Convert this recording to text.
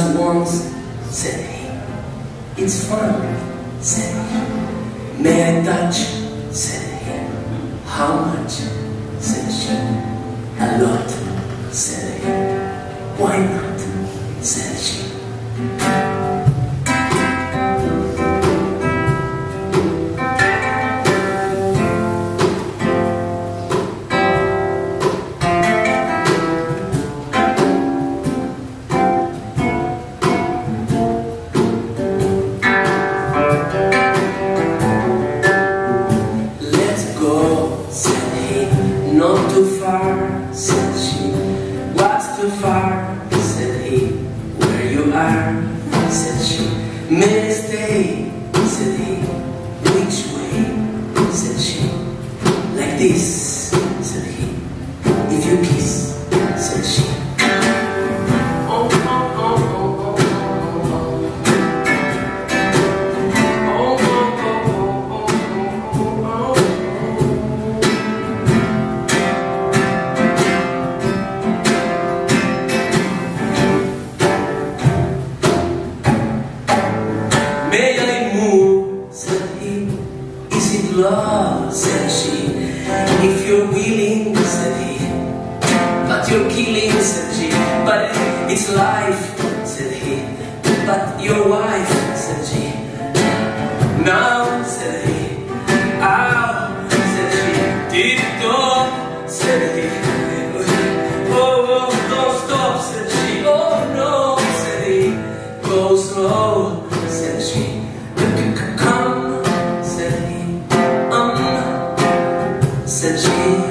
just once, said he. It's fun, said he. May I touch, said he. How much, said she. A lot, said he. Why not, said she. Not too far, said she. What's too far, said he. Where you are, said she. May I stay, said he. Which way, said she. Like this, said he. If you kiss, said she. Oh, oh, oh, oh, oh, oh, oh, oh, oh, oh, oh. May I move, said he. Is it love, said she. If you're willing, said he. But you're killing, said she. But it's life, said he. But your wife, said she. Now, said he. Ow, said she. Tip-top, said he. Oh, don't stop, said she. Oh no, said he. Go slow, said she. Come, said he. Said she.